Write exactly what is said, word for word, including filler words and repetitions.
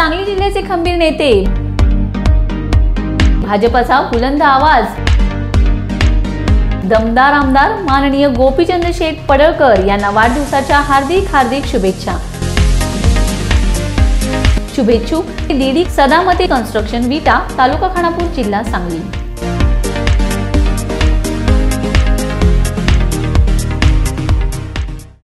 सांगली जिल्ह्याचे खंबीर नेते, भाजपचा बुलंद आवाज, दमदार आमदार माननीय गोपीचंद शेठ पडळकर यांना वाढदिवसाच्या हार्दिक हार्दिक शुभेच्छा। शुभेच्छुक डीडी सदामती कन्स्ट्रक्शन विटा, तालुका खानापूर, जिल्हा सांगली।